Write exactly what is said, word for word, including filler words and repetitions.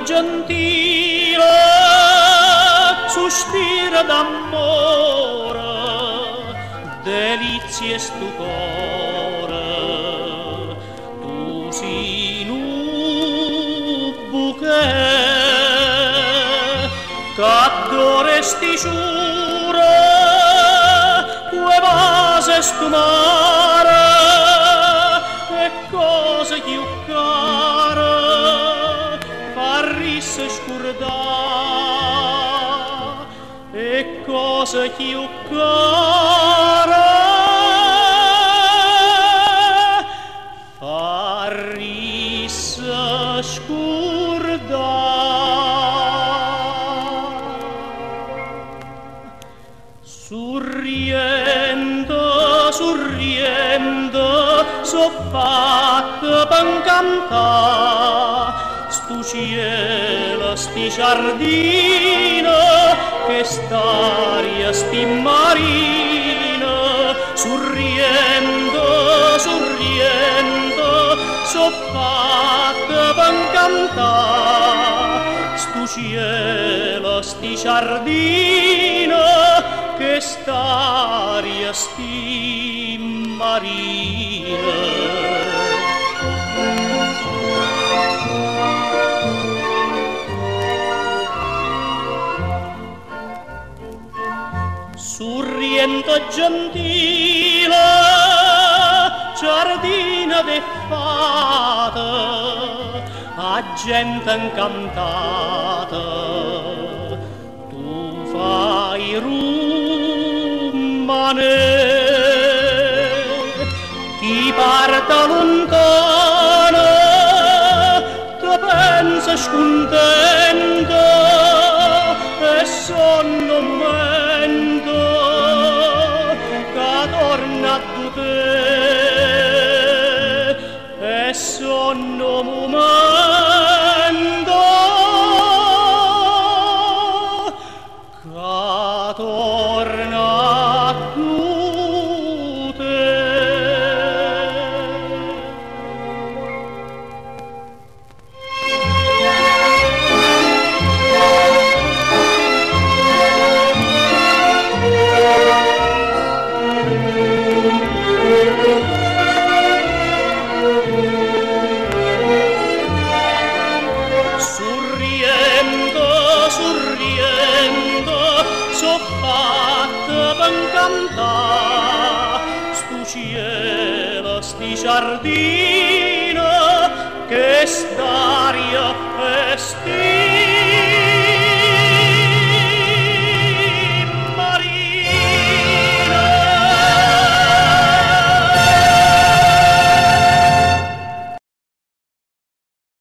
gentile sospira d'amore, delizie e stupore. Tu sei un bouquet che giure, due vase stumare e cose più care farrisse scordare e cose più care farrisse scordare. Sorriendo, sorriendo, so fatta per cantare stu cielo, sti giardino, che st'aria, sti marino. Sorriendo, sorriendo, so fatta per cantare stu cielo, sti giardino, che st'aria, sti marino. Sorriendo gentile, giardina de fata, a gente incantata, tu fai rumane, chi parta lontana, te pensa scontento e sonno momento che torna a te e sonno momento che torna a te. Sorriendo, sorriendo, so fatta per cantare stu cielo, sti giardino, che st'aria e sti